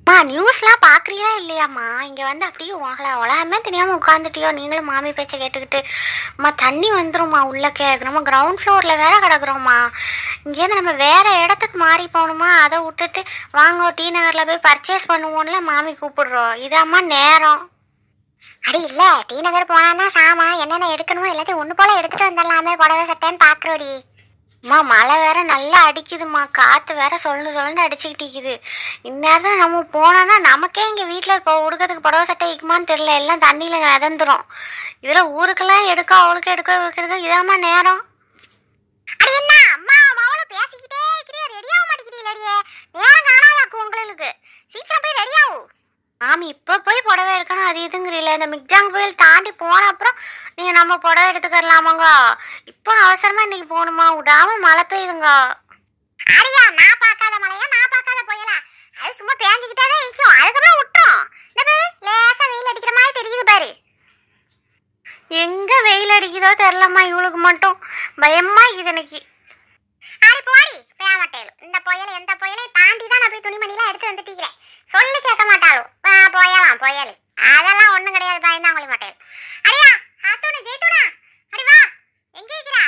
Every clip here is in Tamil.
நியூஸ்லாம் பார்க்குறியா இல்லையாம்மா? இங்கே வந்து அப்படியே உலகமே தெரியாமல் உட்காந்துட்டியோ நீங்களும் மாமி பேச்சை கேட்டுக்கிட்டு. அம்மா தண்ணி வந்துடும்மா உள்ளக்கே. நம்ம கிரவுண்ட் ஃப்ளோரில் வேற கிடக்குறோம்மா. இங்கேருந்து நம்ம வேறு இடத்துக்கு மாறி போகணுமா? அதை விட்டுட்டு வாங்க டி நகரில் போய் பர்ச்சேஸ் பண்ணுவோம்ல மாமி கூப்பிடுறோம். இதாம்மா நேரம். அடி இல்லை, டி நகர் போனான்னா சாமான் என்னென்ன எடுக்கணுமோ எல்லாத்தையும் ஒன்று போல் எடுத்துகிட்டு வந்துடலாமே புடவை சட்டைன்னு பார்க்குறோடி. அம்மா மழை வேற நல்லா அடிக்குதுமா, காற்று வேற சொல்லு அடிச்சுக்கிட்டிக்குது. இந்நேரம் நம்ம போனோன்னா நமக்கே இங்கே வீட்டில் இப்போ உடுக்கிறதுக்கு புடவை சட்டை இருக்குமான்னு தெரியல, எல்லாம் தண்ணியில் மிதந்துடும். இதில் ஊருக்கெல்லாம் எடுக்க அவளுக்கு எடுக்க இதாம்மா நேரம். அது என்ன அம்மா மாவளும் பேசிக்கிட்டே இருக்கிறியா, ரெடியாக மாட்டேங்கிறீங்களே. நேரம் காணாதாக்கும் உங்களுக்கு. சீக்கிரம் போய் ரெடியாகும். மாமி இப்போ போய் புடவை எடுக்கணும் அது இதுங்கிறீங்களே. இந்த மிக்ஜாங் புயல் தாண்டி போன அப்புறம் நீங்கள் நம்ம புடவை எடுத்துக்கலாமாங்க? இப்போ அவசரமாக இன்னைக்கு போகணுமா? விடாமல் மழை பெய்யுதுங்க. அடியா நான் பார்க்காத மழையா, நான் பார்க்காத புயலா? அது சும்மா பேஞ்சிக்கிட்டே தான் இருக்கும், அதுக்கப்புறம் விட்டுரும். லேசாக வெயில் அடிக்கிற மாதிரி தெரியுது பாரு. எங்கே வெயில் அடிக்குதோ தெரிலம்மா, இவளுக்கு மட்டும் பயமா இது எனக்கு. அடி போடி பேமாட்டேன். இந்த புயல் எந்த புயலையும் தாண்டி தான் நான் போய் துணிமணிலாம் எடுத்து வந்துட்டீங்கிறேன். சொல்லி கேட்க மாட்டாலும் போயலாம் புயல் அதெல்லாம் ஒன்றும் கிடையாது, பயந்தாங்கொழி மாட்டேன். அடியா ஆத்தோனு ஜெயிட்டோனா, அடி வா. எங்கே இருக்கிறா?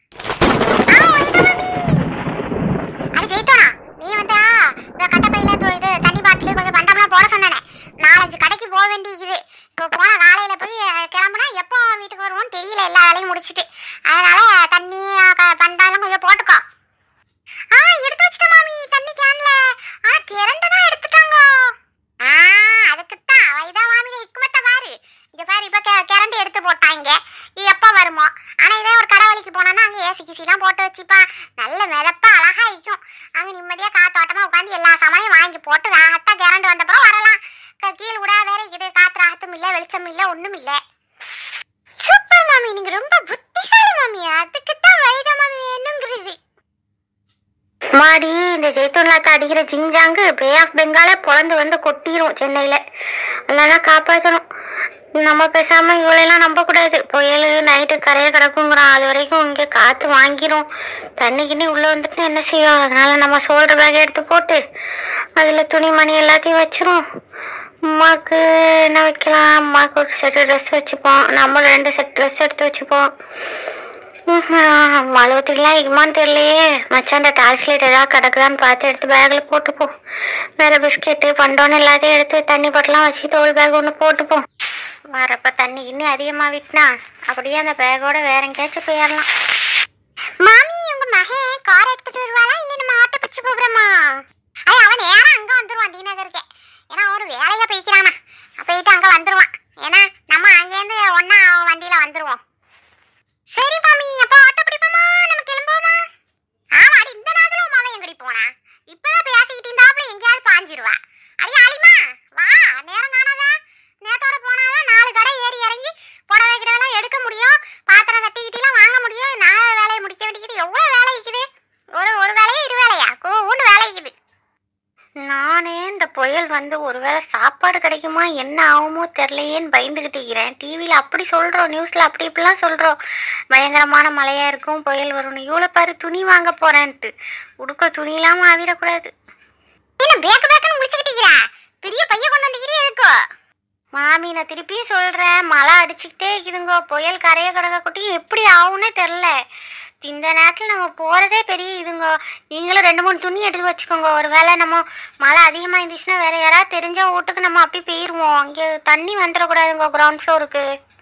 அடி ஜெயிட்டோனா, நீ வந்தா இந்த கட்டப்பையில இது தண்ணி பாட்டில் கொஞ்சம் பண்டம்லாம் போட சொன்னேன். 4-5 கடைக்கு போக வேண்டியது. இப்போ போன காலையில் போய் கிளம்புனா எப்போ வீட்டுக்கு வருவோன்னு தெரியல, எல்லா வேலையும் முடிச்சுட்டு. அதனால தண்ணி பண்டம்லாம் கொஞ்சம் போட்டுக்கோ. எடுத்து வச்சுட்டேன் மாமி தண்ணி கேன்ல. கரண்ட் தான் எடுத்துட்டாங்க. அதுக்குத்தான் வைதா மாமியில இக்குமத்த பாரு. இங்க பாரு, இப்ப கரண்ட் எடுத்து போட்டாங்க. எப்ப வருமோ? ஆனா இதே ஒரு கடவுளிக்கு போனா அங்க ஏசி கிசிலாம் போட்டு வச்சுப்பா, நல்ல மிதப்பா அழகா இருக்கும். அங்க நிம்மதியா காத்தோட்டமா உட்காந்து எல்லா சாமானையும் வாங்கி போட்டு ராகத்தா கரண்ட் வந்தப்பறம் வரலாம். கீழ் விடா வேற இது காத்து ராகத்தும் இல்ல, வெளிச்சம் இல்ல, ஒண்ணும் இல்ல. சூப்பர் மாமி, நீங்க ரொம்ப புத்திசாலி மாமி. அதுக்குத்தான் வைதா மாமி வேணுங்கிறது. மாடி இந்த ஜெய்தூன்லாத்த அடிக்கிற ஜிங்ஜாங்கு பே ஆஃப் பெங்காலே பொழந்து வந்து கொட்டிடும் சென்னையில். இல்லைன்னா காப்பாற்றணும். நம்ம பேசாமல் இவ்வளோலாம் நம்பக்கூடாது. புயல் நைட்டு கரையை கிடக்குங்கிறோம், அது வரைக்கும் இங்கே காற்று வாங்கிடும். தண்ணிக்கிண்ணி உள்ளே வந்துட்டு என்ன செய்யும்? அதனால் நம்ம ஷோல்டர் பேக் எடுத்து போட்டு அதில் துணிமணி எல்லாத்தையும் வச்சிரும். அம்மாவுக்கு என்ன வைக்கலாம்? அம்மாவுக்கு ஒரு செட்டு ட்ரெஸ் வச்சுப்போம், நம்மளும் 2 செட் ட்ரெஸ் எடுத்து வச்சுப்போம். மழுவத்துக்குலாம் இருக்குமான்னு தெரியலையே. மச்சான் டார்ச் லைட் ஏதாவது கிடக்குதான்னு பார்த்து எடுத்து பேக்கில் போட்டுப்போம். வேறு பிஸ்கெட்டு பண்டோன்னு எல்லாத்தையும் எடுத்து தண்ணி போட்டெலாம் வச்சு தோல் பேக் ஒன்று போட்டுப்போம். வரப்போ தண்ணி இன்னும் அதிகமாக விட்டுனா அப்படியே அந்த பேக்கோட வேற எங்கேயாச்சும் போயிடலாம். மாமி உங்கள் மகன் கார் எடுத்துகிட்டு வருவாளா இல்லை நம்ம ஆட்டோ பிடிச்சி போகிறோமா? அவன் நேரம் அங்கே வந்துடுவான் டி நகருக்கு. ஏன்னா அவன் வேலையாக போய்க்கிறானா, போயிட்டு அங்கே வந்துடுவான். ஏன்னா நம்ம அங்கேருந்து ஒன்றா வண்டியில் வந்துடுவோம். சரி மாமி, அப்போ ஆட்டோ பிடிப்போமா? நம்ம கிளம்புவோமா? ஆமா, அடி இந்த நேரத்துல உன் மகன் எங்கடி போனா? இப்பதான் பேசிக்கிட்டு இருந்தாப்புல எங்கேயாவது பாஞ்சிருவா. அடி ஆலிமா வா, நேரம் காணாதா? நேரத்தோட போனாதான் 4 கடை ஏறி இறங்கி புடவை வைக்கிறதெல்லாம் எடுக்க முடியும், பாத்திரம் தட்டிக்கிட்டெல்லாம் வாங்க முடியும். 4 வேலையை முடிக்க வேண்டியது எவ்வளோ வேலை இருக்குது. ஒரு வேலையா 2 வேலையா ஒன்று வேலை இருக்குது. நானே இந்த புயல் வந்து ஒருவேளை சாப்பாடு கிடைக்குமா என்ன ஆகுமோ தெரிலையேன்னு பயந்துக்கிட்டு இருக்கிறேன். டிவியில் அப்படி சொல்கிறோம், நியூஸில் அப்படி இப்படிலாம் சொல்கிறோம், பயங்கரமான மழையாக இருக்கும், புயல் வரும்னு. இவ்வளோ பாரு துணி வாங்க போகிறேன்ட்டு உடுக்க துணி இல்லாமல் ஆவிடக்கூடாது. என்ன பேக்குன்னு முடிச்சுக்கிட்டீங்களா? பெரிய பையன் கொண்டு வந்துக்கிறே இருக்கோ மாமி. நான் திருப்பியும் சொல்கிறேன், மழை அடிச்சுக்கிட்டே இருக்குதுங்கோ, புயல் கரையை கடக்க கொட்டி எப்படி ஆகும்னே தெரில. இந்த நேரத்தில் நம்ம போகிறதே பெரிய இதுங்க. நீங்களும் 2-3 துணி எடுத்து வச்சுக்கோங்க. ஒரு வேளை நம்ம மழை அதிகமாக இருந்துச்சுன்னா வேறு யாராவது தெரிஞ்ச வீட்டுக்கு நம்ம அப்படி போயிடுவோம். அங்கே தண்ணி வந்துடக்கூடாதுங்க கிரவுண்ட் ஃப்ளோருக்கு.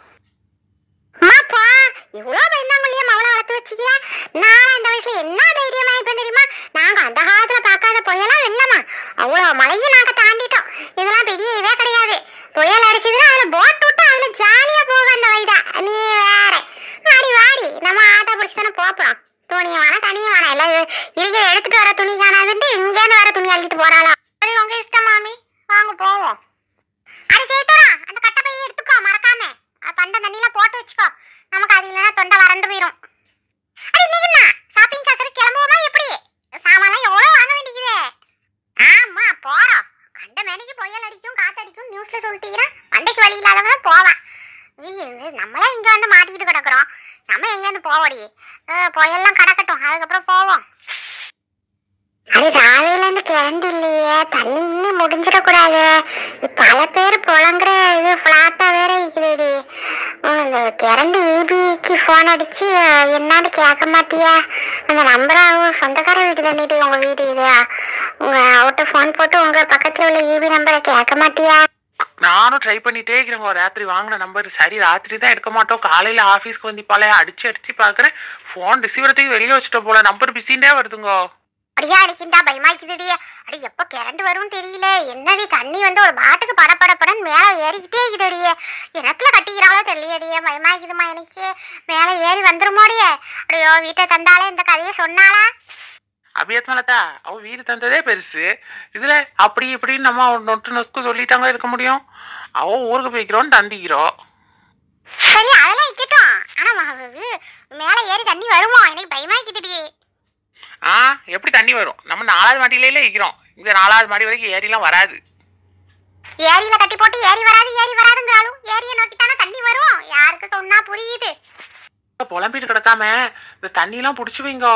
அம்மாப்பா இவ்வளோ பயந்தாங்கல்லையா மவளை வளர்த்து வச்சுக்கிய. நான் இந்த வயசில் என்ன தைரியமாக இருப்பேன் தெரியுமா? நாங்கள் அந்த காலத்தில் பார்க்காத புயலாம் இல்லைம்மா, அவ்வளோ மழையும் நாங்கள் தாண்டிட்டோம். இதெல்லாம் பெரிய இதே கிடையாது. புயல் அடிச்சதுன்னா அதில் போட் விட்டு அதில் ஜாலியாக போக அந்த வைதா. நீ வேற வாடி வாடி, நம்ம ஆட்டோ பிடிச்சி தானே போப்போம். துணியும் வேணாம் தனியும் வேணாம், எல்லாம் இருக்கிற எடுத்துகிட்டு வர துணி காணாதுன்ட்டு இங்கேருந்து வர துணி அள்ளிட்டு போகிறாளா? சரி உங்கள் இஷ்டம் மாமி, வாங்க போவோம். அது ஜெயித்தோடா, அந்த கட்டப்பையை எடுத்துக்கோ மறக்காம. பண்ட தண்ணியெல்லாம் போட்டு வச்சுக்கோ, நமக்கு அது இல்லைன்னா தொண்டை வறண்டு போயிடும். அது இன்னைக்குண்ணா ஷாப்பிங் காசு கிளம்புவோமா? எப்படி சாமான்லாம் எவ்வளோ வாங்க வேண்டியது? ஆமா போகிறோம். கண்ட மேனிக்கு புயல் அடிக்கும் காற்றடிக்கும் நியூஸில் சொல்லிட்டீங்கன்னா மண்டைக்கு வழி இல்லாதவங்க போவான். நம்மளே இங்கே வந்து மாட்டிக்கிட்டு கிடக்குறோம், நம்ம எங்கேருந்து போவோடி? புயல்லாம் கிடக்கட்டும், அதுக்கப்புறம் போவோம். அது ராவையிலேருந்து கரண்ட் இல்லையே, தண்ணி இன்னும் முடிஞ்சிடக்கூடாது. பல பேர் புலங்குற இது ஃப்ளாட்டா வேற இருக்குதுடி. இந்த கரண்ட் ஈபிக்கு ஃபோன் அடிச்சு என்னான்னு கேட்க மாட்டியா? அந்த நம்பராகவும் சொந்தக்கார வீடு தாண்டிட்டு உங்க வீடு இது, உங்க அவட்ட ஃபோன் போட்டு உங்க பக்கத்துல உள்ள ஈபி நம்பரை கேட்க மாட்டியா? நானும் ட்ரை பண்ணிட்டே இருக்கிறேங்க. ராத்திரி வாங்கின நம்பர் சரி, ராத்திரி தான் எடுக்க மாட்டோம், காலையில ஆஃபீஸ்க்கு வந்திப்பாலே அடிச்சு அடிச்சு பாக்குறேன், ஃபோன் ரிசீவரத்துக்கு வெளியே வச்சுட்ட போல, நம்பர் பிஸின்டே வருதுங்க. அடியா அடிக்கிண்டா பயமாக்குதுடி. அடி எப்போ கரண்ட் வரும்னு தெரியல. என்னடி தண்ணி வந்து ஒரு பாட்டுக்கு படப்படப்படன்னு மேலே ஏறிக்கிட்டே இருக்குதுடியே. எனத்துல கட்டிக்கிறாளோ தெரியலையடியே, பயமாக்குதுமா எனக்கு. மேலே ஏறி வந்துருமோடியே. அடையோ வீட்டை தந்தாலே இந்த கதையை சொன்னாளா? அபியத் மலத்தா அவ வீடு தந்ததே பெருசு, இதுல அப்படி இப்படின்னு நம்ம நொட்டு நொஸ்க்கு சொல்லிட்டாங்க இருக்க முடியும். அவ ஊருக்கு போய்க்கிறோன்னு தந்திக்கிறோம். சரி அதெல்லாம் இருக்கட்டும். ஆனா மேலே ஏறி தண்ணி வருமா? எனக்கு பயமாக்குதுடி. எப்படி தண்ணி வரும்? நம்ம 4வது மாடியில இருக்கிறோம், இந்த 4வது மாடி வரைக்கும் ஏரிலாம் வராது. ஏரியில கட்டி போட்டு ஏரி வராதுங்கிறாலும் ஏரியை நோக்கித்தானே தண்ணி வரும். யாருக்கு சொன்னா புரியுது? புலம்பிட்டு கிடக்காம இந்த தண்ணி எல்லாம் புடிச்சு வைங்க.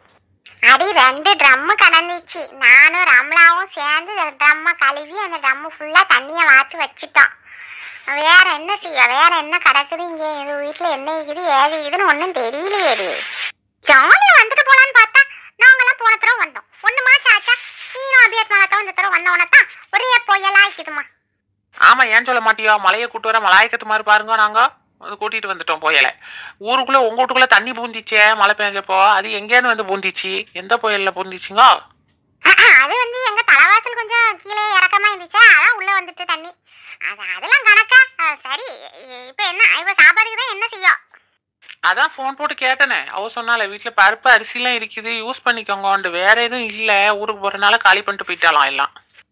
அடி 2 ட்ரம் கடந்துச்சு. நானும் ரம்லாவும் சேர்ந்து ட்ரம்மை கழுவி அந்த ட்ரம்மு ஃபுல்லா தண்ணியை வாத்து வச்சுட்டோம். வேற என்ன செய்ய? வேற என்ன கிடக்குது இங்க? இது வீட்டுல என்ன இருக்குது ஏது இதுன்னு ஒன்னும் தெரியலையே. ஜாலியா வந்துட்டு போலான்னு பார்த்தா நாங்கெல்லாம் போன தடவை வந்தோம். 1 மாசம் ஆச்சா? நீனும் அபியத் மலத்தான் இந்த தடவை வந்தவனத்தான் ஒரே புயலா இருக்குதுமா. ஆமா, ஏன் சொல்ல மாட்டியோ? மலையை கூட்டு வர மலாய்க்கத்து மாதிரி பாருங்க. நாங்க அது கூட்டிட்டு வந்துட்டோம் புயலை. ஊருக்குள்ள உங்க வீட்டுக்குள்ள தண்ணி பூந்திச்சே மழை பெஞ்சப்போ, அது எங்கேன்னு வந்து பூந்திச்சு? எந்த புயல்ல பூந்திச்சுங்க? அது வந்து எங்க தலைவாசல் கொஞ்சம் கீழே இறக்கமா இருந்துச்சா, அதான் உள்ள வந்துட்டு தண்ணி. அதெல்லாம் கணக்கா? சரி, இப்ப என்ன இப்ப சாப்பாடுக்கு தான் என்ன செய்யும்? அதான் போன் போட்டு கேட்டனே, அவ சொன்னால வீட்டுல பருப்பு அரிசி எல்லாம் இருக்குது, யூஸ் பண்ணிக்கோங்க. வேற எதுவும் இல்ல, ஊருக்கு போறதுனால காலி பண்ணிட்டு போயிட்டாலாம் எல்லாம்.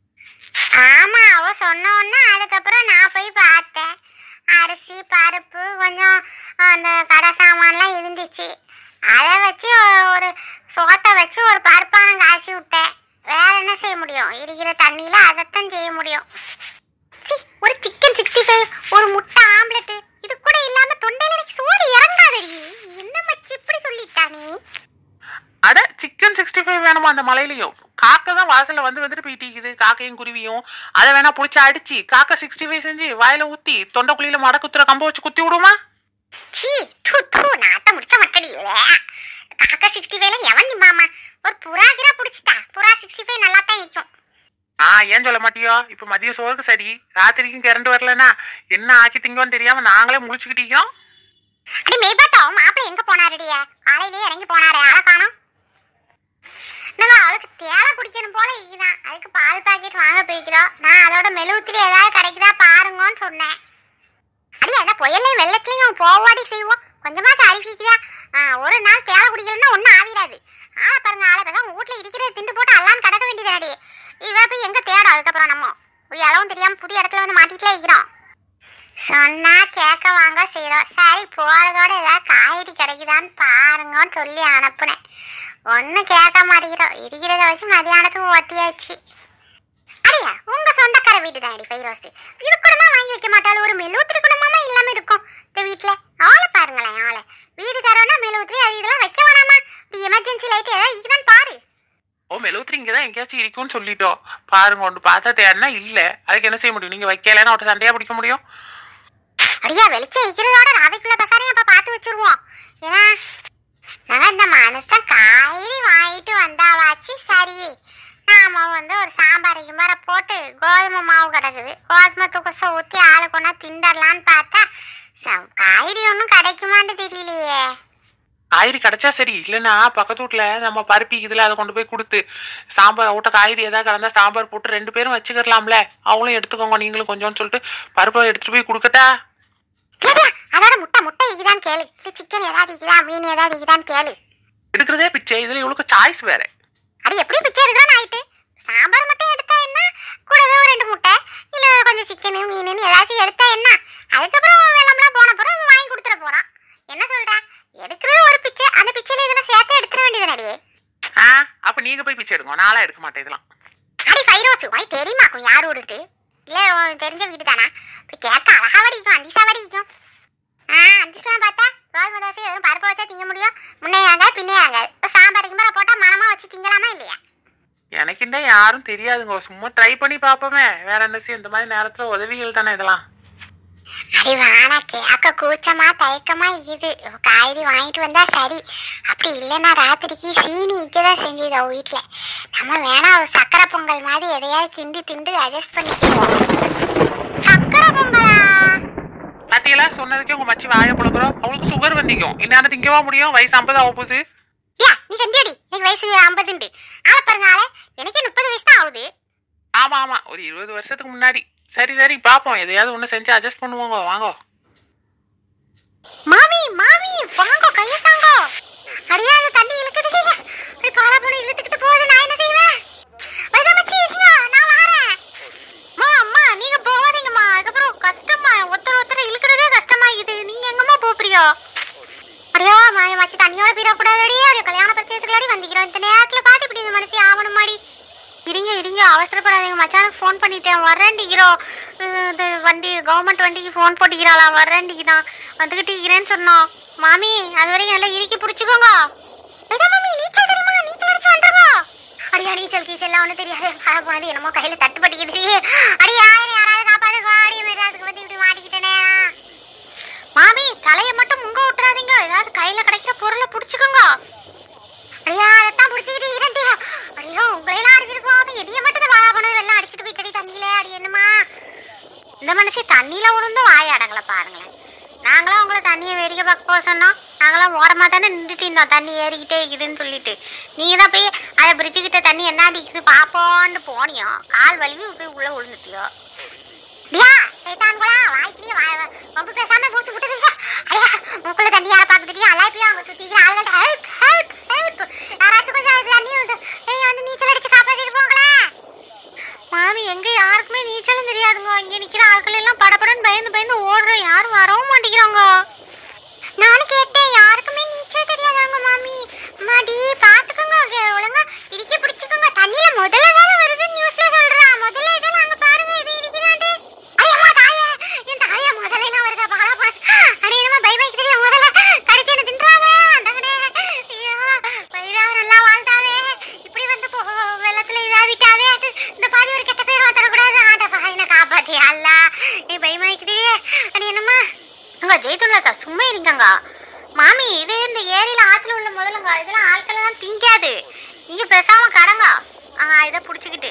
ஆமா, அவ சொன்னோன்னா அதுக்கப்புறம் நான் போய் பார்த்தேன். அரிசி பருப்பு கொஞ்சம் அந்த கடை சாமான்லாம் இருந்துச்சு. அதை வச்சு ஒரு சோத்தை வச்சு ஒரு பருப்பானம் காய்ச்சி விட்டேன். வேற என்ன செய்ய முடியும்? இருக்கிற தண்ணியில அதைத்தான் செய்ய முடியும். ஒரு சிக்கன் 65, ஒரு முட்டை ஆம்லெட், இது கூட இல்லாம தொண்டையில எனக்கு சோறு இறங்காதடி. என்ன மச்சி இப்படி சொல்லிட்டா நீ? அட சிக்கன் 65 வேணுமா அந்த மலையிலயும்? காக்கை தான் வாசல்ல வந்துட்டு போயிட்டு, காக்கையும் குருவியும். அதை வேணா புடிச்சு அடிச்சு காக்கை 65 செஞ்சு வாயில ஊத்தி தொண்டைக்குழியில மட குத்துற கம்ப வச்சு குத்தி விடுமா? நாத்த முடிச்ச மட்டடி. காக்கா 65ல எவன் நிம்பாமா? ஒரு புறா கிரா புடிச்சிட்டா. புறா 65 நல்லா தான் இருக்கும். ஏன் சொல்ல மாட்டியோ? இப்ப மதிய சோறுக்கு சரி, ராத்திரிக்கும் கரண்ட் வரலன்னா என்ன ஆக்கி திங்கோன்னு தெரியாம நாங்களே முடிச்சுக்கிட்டோம். அடி மேய்பாட்டம் மாப்பிள்ள எங்க போனாருடியா? காலையிலேயே இறங்கி போனாரு, ஆளை காணோம். அவளுக்கு தேலை குடிக்கணும் போல இதுதான், அதுக்கு பால் பாக்கெட் வாங்க போய்க்கிறோம். நான் அதோட மெழுகுத்திரி ஏதாவது கிடைக்குதா பாருங்கன்னு சொன்னேன். அடி அதான் புயல்லையும் வெள்ளத்துலையும் போவாடி செய்வோம். கொஞ்சமாச்சும் அறிவிக்குதா? ஒரு நாள் தேலை குடிக்கலன்னா ஒன்றும் ஆவிடாது. ஆளை பாருங்க, ஆளை பாருங்க. உங்க வீட்டுல இருக்கிறத திண்டு போட்டு அல்லான்னு கிடக்க வேண்டியதாடி. இதை போய் எங்க தேடும்? அதுக்கப்புறம் நம்ம ஒரு அளவும் தெரியாம புதிய இடத்துல வந்து மாட்டிகிட்டே இருக்கிறோம். சொன்னா கேட்க வாங்க செய்யறோம். சரி, போறதோட ஏதாவது காய்கறி கிடைக்குதான்னு பாருங்கன்னு சொல்லி அனுப்புனேன். ஒன்னும் கேட்க மாட்டேங்கிறோம். இருக்கிறத வச்சு மதியானத்துக்கு ஓட்டியாச்சு. அடியா உங்க சொந்தக்கார வீடு தான் அடி ஃபைரோஸ். இது கூடமா வாங்கி வைக்க மாட்டாலும் ஒரு மெழுகுத்திரி குடும்பமா இல்லாம இருக்கும் இந்த வீட்டுல. ஆளை பாருங்களேன், ஆளை. வீடு தரோன்னா மெழுகுத்திரி அது இதெல்லாம் வைக்க வேணாமா? எமர்ஜென்சி லைட் ஏதாவது இதுதான் பாரு. மெழுகுத்திரி இங்கதான் எங்கேயாச்சும் இருக்கும்னு சொல்லிட்டோம் பாருங்க. ஒன்று பார்த்தா தேடினா இல்ல, அதுக்கு என்ன செய்ய முடியும்? நீங்க வைக்கலன்னா அவட்ட சண்டையா பிடிக்க முடியும்? அடியா வெளிச்சம் இருக்கிறதோட ராவைக்குள்ள பசாரையும் அப்ப பார்த்து வச்சிருவோம். ஏன்னா நாங்க இந்த மனுஷன் காய்கறி வாங்கிட்டு வந்தாவாச்சு. சரி, நாம வந்து ஒரு சாம்பார் கிம்பார போட்டு கோதுமை மாவு கிடக்குது, கோதுமை துக்கசை ஊற்றி ஆளு கொண்டா திண்டரலான்னு பார்த்தா காய்கறி ஒன்றும் கிடைக்குமான்னு தெரியலையே. காய்கறி கிடைச்சா சரி, இல்லைன்னா பக்கத்து வீட்டுல நம்ம பருப்பி இதுல அதை கொண்டு போய் கொடுத்து சாம்பார் ஊட்ட காய்கறி ஏதாவது கலந்தா சாம்பார் போட்டு 2 பேரும் வச்சுக்கலாம்ல. அவங்களும் எடுத்துக்கோங்க, நீங்களும் கொஞ்சம்னு சொல்லிட்டு பருப்பை எடுத்துட்டு போய் கொடுக்கட்டா? அதோட முட்டை இருக்குதான்னு கேளு. சிக்கன் ஏதாவது இருக்குதா, மீன் ஏதாவது இருக்குதான்னு கேளு. எடுக்கிறதே பிச்சை, இதுல இவளுக்கு சாய்ஸ் வேற. அது எப்படி பிச்சை எடுக்கிறான்னு ஆயிட்டு? சாம்பார் மட்டும் எடுத்தா என்ன, கூடவே ஒரு 2 முட்டை இல்ல கொஞ்சம் சிக்கனு மீன் ஏதாச்சும் எடுத்தா என்ன? அதுக்கப்புறம் வெள்ளம்லாம் போன பிறகு வாங்கி கொடுத்துட போறான். என்ன சொல்ற? எடுக்கிறது ஒரு பிச்சை, அந்த பிச்சையில இதெல்லாம் சேர்த்து எடுத்துட வேண்டியது. அப்ப நீங்க போய் பிச்சை எடுங்க, நாளா எடுக்க மாட்டேன் இதெல்லாம். அடி ஃபைரோஸ், உனக்கு தெரியுமா யார் ஊருக்கு? இல்ல தெரிஞ்ச வீடு தானா? போய் கேட்க அழகா வடிக்கும், அந்திசா வடிக்கும். அந்திசெல்லாம் பார்த்தா கோதுமை தோசை எதுவும் பருப்பை வச்சா திங்க முடியும்? முன்னையாங்க பின்னையாங்க. இப்போ சாம்பாருக்கு மேலே போட்டா மனமா வச்சு திங்கலாமா இல்லையா? எனக்கு இன்னும் யாரும் தெரியாதுங்க. சும்மா ட்ரை பண்ணி பாப்போமே. வேற என்ன செய்ய, இந்த மாதிரி நேரத்துல உதவிகள் தானே இதெல்லாம். அறிவானா கேட்க கூச்சமா தயக்கமா இது காய்கறி வாங்கிட்டு வந்தா சரி. அப்படி இல்லைன்னா ராத்திரிக்கு சீனி இக்கதான் செஞ்சது அவ வீட்டுல. நம்ம வேணா சக்கரை பொங்கல் மாதிரி எதையாவது கிண்டி திண்டு அட்ஜஸ்ட் பண்ணிக்குவோம். சக்கரை பொங்கலா? பாத்தீங்களா, சொன்னதுக்கே உங்க மச்சி வாய புழக்கிறோம். அவளுக்கு சுகர் வந்திக்கும். இன்னும் திங்கவா முடியும்? வயசு 50 ஆக போகுது. நீ கண்டியடி, எனக்கு வயசு 50. ஆள பாருங்க ஆள, எனக்கே 30 வயசு தான் ஆகுது. ஆமா ஆமா, ஒரு 20 வருஷத்துக்கு முன்னாடி. சரி சரி பாப்போம், எதையாவது ஒண்ணு செஞ்சு அட்ஜஸ்ட் பண்ணுவோங்க. வாங்க மாமி, மாமி வாங்க, கைய தாங்க. அடியாத தண்ணி இழுக்குது. ஒரு காலா போன இழுத்துக்கிட்டு போகுது. நான் என்ன செய்வேன்? வயதாமச்சி இருங்க, நான் வரேன். அம்மா நீங்க போகாதீங்கம்மா, அதுக்கப்புறம் கஷ்டமா. ஒருத்தர் இழுக்கிறதே கஷ்டமாகுது. நீங்க எங்கம்மா போறியோ? அடியோ மச்சி தண்ணியோட பீரக்கூடாதடி. ஒரு கல்யாண பரிசயத்துக்கு வந்திக்கிறோம். இந்த நேரத்துல பாத்து இப்படி இந்த மனசு ஆகணும் மாடி. இருங்க அவசரப்படாதீங்க. மச்சானுக்கு ஃபோன் பண்ணிட்டேன், வரேன்டிக்கிறோம். இது வண்டி கவர்மெண்ட் வண்டிக்கு ஃபோன் போட்டிக்கிறாளா, வரேன்டிக்கு தான் வந்துகிட்டு இருக்கிறேன்னு சொன்னோம். மாமி அது வரைக்கும் நல்லா இறுக்கி பிடிச்சிக்கோங்க. மாமி நீச்சல் தெரியுமா? நீச்சல் அடிச்சு வந்துருங்க. அடியா நீச்சல் கீச்சல்லாம் ஒன்றும் தெரியாது. கால போனது என்னமோ கையில தட்டு பட்டிக்குது. அடியா யாராவது காப்பாது அடிய மாதிரி அதுக்கு வந்து இப்படி மாட்டிக்கிட்டேனே. மாமி தலையை மட்டும் முங்க விட்டுறாதீங்க. ஏதாவது கையில கிடைக்கிற பொருளை பிடிச்சிக்கோங்க. அடியா அதைத்தான் பிடிச்சிக்கிட்டு இரண்டு. ஐயோ உங்களையெல்லாம் அடிச்சிருக்கோம். எடிய மட்டும் வாழ போனது எல்லாம் அடிச்சுட்டு போயிட்டடி தண்ணியில. அடி என்னமா இந்த மனுஷி தண்ணியில விழுந்தும் வாயாடங்களை பாருங்களேன். நாங்களாம் உங்களை தண்ணியை வேடிக்கை பார்க்க போக சொன்னோம். நாங்களாம் ஓரமாக தானே நின்றுட்டு இருந்தோம், தண்ணி ஏறிக்கிட்டே இருக்குதுன்னு சொல்லிட்டு. நீங்கள் தான் போய் அதை பிரிட்ஜுக்கிட்ட தண்ணி என்ன அடிக்குது பார்ப்போன்னு போனியோ, கால் வலிவு போய் உள்ளே விழுந்துட்டியோ. டியா சைத்தான்களா, வாய்க்கிலேயே ரொம்ப பேசாம மூச்சு விட்டுது. ஐயா மூக்குள்ள தண்ணி யாரை பார்த்துட்டியா? அல்லாப்பியா அவங்க சுற்றிக்கிற ஆளுகிட்ட ஹெல்ப் ஹெல்ப் ஹெல்ப், யாராச்சும் கொஞ்சம் தண்ணி வந்து நீச்சல் அடிச்சு காப்பாற்றிட்டு போங்களே. மாமி எங்க யாருக்குமே நீச்சலும் தெரியாதுங்க. இங்க நிக்கிற ஆட்கள் எல்லாம் படப்படன்னு பயந்து ஓடுறோம். யாரும் வரவும் மாட்டேங்கிறாங்க. நானும் கேட்டேன், யாருக்குமே நீச்சல் தெரியாதாங்க மாமி. மாடி பாத்துக்கோங்க, ஒழுங்கா இடிக்க பிடிச்சுக்கோங்க. தண்ணியில முதல்ல தானே வருது நியூஸ்ல சொல்றான். முதல்ல இதெல்லாம் அங்க பாருங்க, இது இடிக்குதாண்டு. ஐயம்மா தாயே, என் தாயா முதல்ல எல்லாம் வருதா பாலா பாஸ். அடி என்னமா பை பைக்கு தெரியும். முதல்ல கடிச்சு என்ன தின்றாங்க அந்தகடே. ஐயோ பைரா நல்லா வாழ்ந்தாவே, இப்படி வந்து வெள்ளத்துல இதாவிட்டாவே இந்த பாதி ஒரு கெட்ட பேர் வந்துடக்கூடாது. ஆண்டப்பா என்ன காப்பாத்தி அல்ல. நீ பயமாய்க்குதே. அடி என்னம்மா அங்க ஜெயித்துள்ளா சும்மா இருக்காங்க. மாமி இது இந்த ஏரியில ஆத்துல உள்ள முதலுங்க, இதெல்லாம் ஆட்கள் எல்லாம் திங்காது. நீங்க பேசாம கடங்க. இதை புடிச்சுக்கிட்டு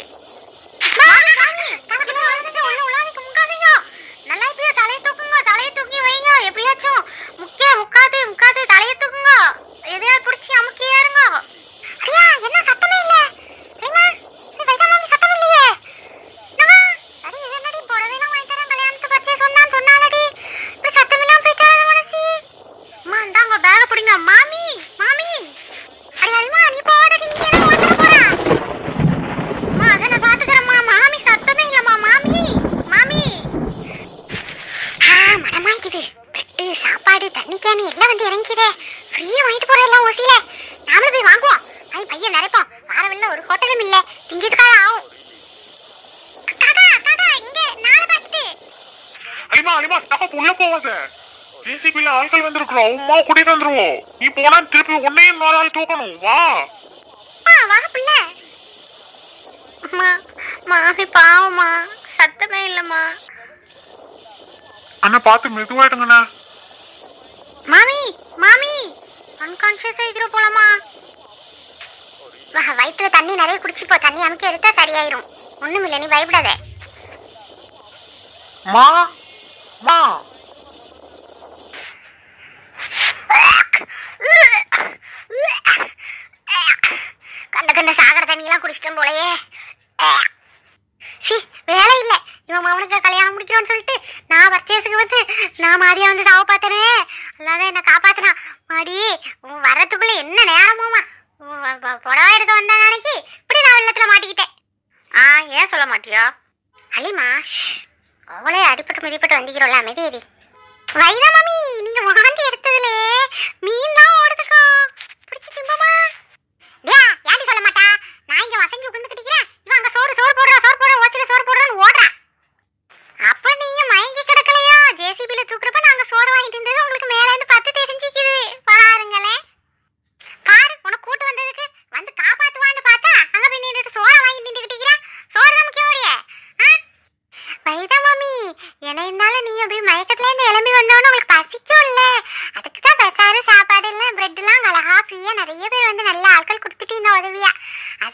நல்லா இப்படியா தலையை தூக்குங்க. தலையை தூக்கி வைங்க. எப்படியாச்சும் முக்காது தலையை தூக்குங்க. எதையாவது பிடிச்சி அமுக்கி ஏறுங்க. ஐயா என்ன சத்தமே இல்ல? சத்தம் இல்லையே. அடி என்னடி புடவைலாம் வாங்கி தரேன் கல்யாணத்தை பத்தி சொன்னாலடி. இப்படி சத்தம் இல்லாம போயிட்டாரு மனசி. அம்மா இந்தாங்க பேக பிடிங்க. மாமி மாமி அடி அம்மா நீ போடடி, நீ என்ன வந்துட போற? அம்மா அதை நான் பாத்துக்கிறேம்மா. மாமி சத்தமே இல்லம்மா. மாமி மாமி மனமாய்க்குது. பெட்டு சாப்பாடு தண்ணி கேனு எல்லாம் வந்து இறங்கிதே. ஃப்ரீயா வாங்கிட்டு போற எல்லாம் ஓசியில. நாமளும் போய் வாங்குவோம். பையன் நிறைப்போம். வாரவில்ல ஒரு ஹோட்டலும் இல்ல, திங்கிறதுக்காக ஆகும். காக்கா இங்க நாலு பாக்கெட்டு. அலிமா ஸ்டாப், உள்ள போவாத. ஜேசிபில ஆட்கள் வந்திருக்கிறோம். அம்மா கூட்டிட்டு வந்துருவோம். நீ போனா திருப்பி உன்னையும் இன்னொரு ஆள் தூக்கணும். வா வா புள்ள. அம்மா மாமி பாவமா, சத்தமே இல்லம்மா. அண்ணா பார்த்து மெதுவாயிடுங்கண்ணா. மாமி மாமி அன்கான்சியஸ் ஆகிக்கிற போலமா. வயிற்றுல தண்ணி நிறைய குடிச்சுப்போ. தண்ணி அமுக்கி எடுத்தா சரியாயிரும். ஒண்ணும் இல்லை, நீ பயப்படாத. மா மா கண்ட சாகர தண்ணியெல்லாம் குடிச்சிட்டோம் போலயே. சி வேலை இல்லை. இவன் மவனுக்கு கல்யாணம் முடிக்கிறோன்னு சொல்லிட்டு நான் பர்ச்சேஸுக்கு வந்து நான் மாடியா வந்து சாவ பார்த்தனே. அல்லாதான் என்ன காப்பாத்தினா. மாடி வர்றதுக்குள்ள என்ன நேரமாமா. புடவை எடுக்க வந்த நாளைக்கு இப்படி நான் வெள்ளத்துல மாட்டிக்கிட்டேன். ஏன் சொல்ல மாட்டியா? அலிமா அவளே அடிப்பட்டு மிதிப்பட்டு வந்திக்கிறோம்ல, அமைதியேரி. வைரா மாமி நீங்க வாந்தி எடுத்ததுல மீன் தான் ஓடுதுக்கா. பிடிச்சி திம்பமா. ஏன்டி சொல்ல மாட்டா? நான் இங்க வசங்கி உட்காந்துக்கிட்டேன். இவன் அங்க சோறு போடுறா ஓச்சில சோறு போடுறான்னு ஓடுறா. அப்ப நீங்க மயங்கி கிடக்கலையா? ஜேசிபில தூக்குறப்ப நாங்க சோறு வாங்கிட்டு இருந்தது உங்களுக்கு மேல இருந்து 10 தெரிஞ்சிக்குது. பாருங்களேன், பாரு உனக்கு கூட்டு வந்ததுக்கு வந்து காப்பாத்துவான்னு பார்த்தா அங்க போய் நின்றுட்டு சோற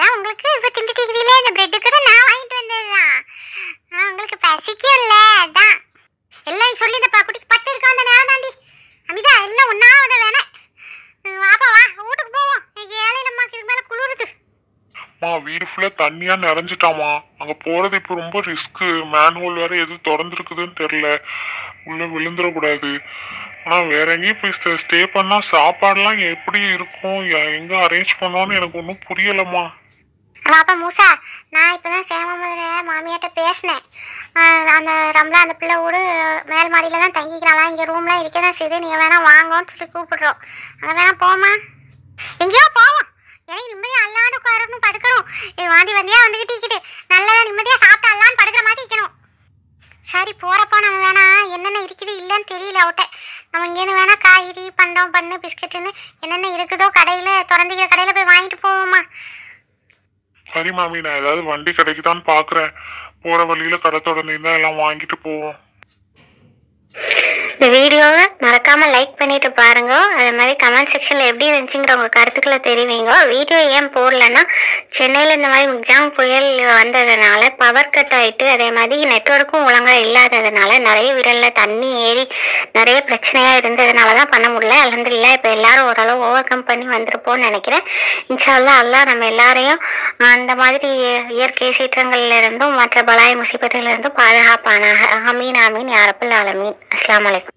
உங்களுக்கு இப்போ திண்டுட்டீங்களே இந்த பிரெட்டு கூட நான் வாங்கிட்டு வந்ததுதான். உங்களுக்கு பசிக்கும்ல அதான். எல்லாம் சொல்லி இந்த குட்டிக்கு பட்டு இருக்கா அந்த நேரம் தாண்டி. அமிதா எல்லாம் ஒன்றா விட வேணாம். வாப்பா வா வீட்டுக்கு போவோம். இன்னைக்கு ஏழையிலம்மாக்கு இதுக்கு மேலே குளிருது. வீடு ஃபுல்லா தண்ணியா நிறைஞ்சிட்டாமா. அங்க போறது இப்ப ரொம்ப ரிஸ்க். மேன்ஹோல் வேற எது திறந்துருக்குதுன்னு தெரியல. உள்ள விழுந்துடக்கூடாது. ஆனா வேற எங்கேயும் போய் ஸ்டே பண்ணா சாப்பாடுலாம் எப்படி இருக்கும், எங்க அரேஞ்ச் பண்ணுவோன்னு எனக்கு ஒன்றும் புரியலம்மா. வாப்பா மூசா, நான் இப்பதான் சேமமதுரை மாமியாட்ட பேசினேன். அந்த ரம்லா அந்த பிள்ளை வீடு மேல் மாடியில தான் தங்கிக்கிறாளா. இங்க ரூம்லாம் இருக்கதான் சரி, நீங்க வேணா வாங்கன்னு சொல்லி கூப்பிடுறோம். அங்க வேணா போமா? எங்கேயோ போவோம். எனக்கு நிம்மதியா அல்லான்னு உட்காரணும் படுக்கணும். வாந்தி வந்தியா வந்துகிட்டு இருக்குது. நல்லதா நிம்மதியா சாப்பிட்டு அல்லான்னு படுக்கிற மாதிரி இருக்கணும். சரி போறப்போ நம்ம வேணா என்னென்ன இருக்குது இல்லைன்னு தெரியல அவட்ட. நம்ம இங்கேருந்து வேணா காய்கறி பண்டம் பண்ணு பிஸ்கட்டுன்னு என்னென்ன இருக்குதோ கடையில திறந்துக்கிற கடையில போய் வாங்கிட்டு போவோமா? சரி மாமி, நான் ஏதாவது வண்டி கிடைக்குதான்னு பாக்குறேன். போற வழியில கடை தொடர்ந்து எல்லாம் வாங்கிட்டு போவோம். இந்த வீடியோவை மறக்காம லைக் பண்ணிட்டு பாருங்க. அதே மாதிரி கமெண்ட் செக்ஷன்ல எப்படி இருந்துச்சுங்கிற உங்க கருத்துக்களை தெரிவிங்க. வீடியோ ஏன் போடலன்னா சென்னையில இந்த மாதிரி மிக்ஜாம் புயல் வந்ததுனால பவர் கட் ஆயிட்டு, அதே மாதிரி நெட்வொர்க்கும் ஒழுங்கா இல்லாததுனால நிறைய வீடுல தண்ணி ஏறி நிறைய பிரச்சனையா இருந்ததுனால தான் பண்ண முடியல. அல்ஹம்துலில்லாஹ் இப்போ எல்லாரும் ஓரளவு ஓவர் கம் பண்ணி வந்திருப்போம்னு நினைக்கிறேன். இன்ஷா அல்லாஹ் அல்லாஹ் நம்ம எல்லாரையும் அந்த மாதிரி இயற்கை சீற்றங்கள்ல இருந்தும் மற்ற பலாய் முசீபத்துல இருந்தும் பாதுகாப்பானாக. ஆமீன் ஆமீன் யா ரப்பல் ஆலமீன். அஸ்ஸலாமு அலைக்கும்.